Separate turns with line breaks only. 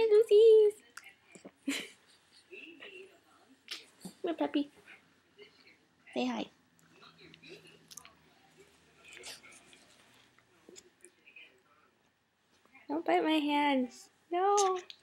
Lucy's. Come here, puppy. Say hi. Don't bite my hands. No.